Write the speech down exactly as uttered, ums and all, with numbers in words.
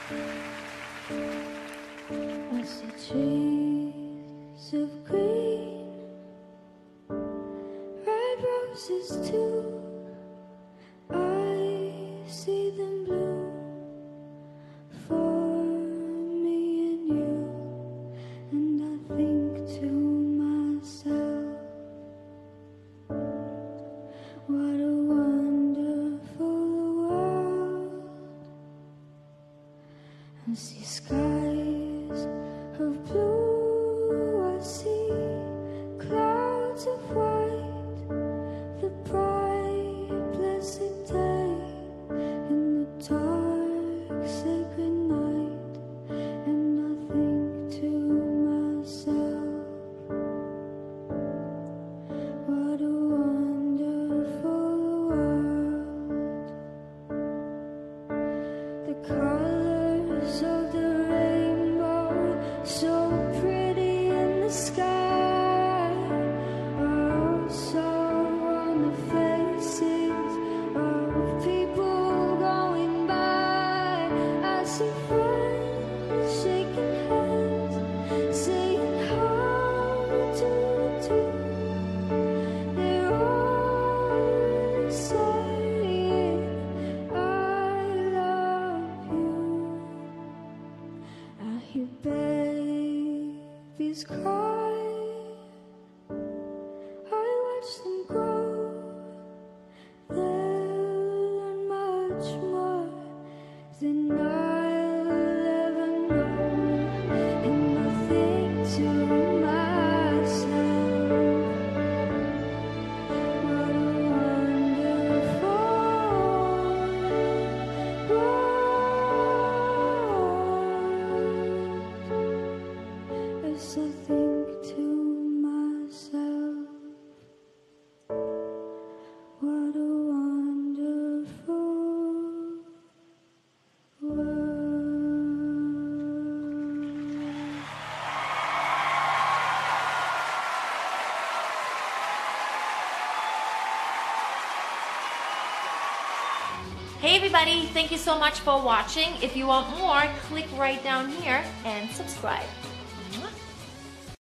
I see trees of green, red roses too. I see them bloom for me and you, and I think to myself, what a wonderful world. I see skies of blue, I see clouds of white, the bright blessed day in the dark sacred night, and I think to myself, what a wonderful world. The colors of the rainbow, so pretty in the sky, are also on the faces of people going by. I see friends shaking hands, saying how do you do. They're all saying I love you. I hear babies cry, I watch them grow. They'll learn much more than I'll ever know, and I think to myself, what a wonderful world. As I think to myself, what a wonderful world. Hey everybody, thank you so much for watching. If you want more, click right down here and subscribe.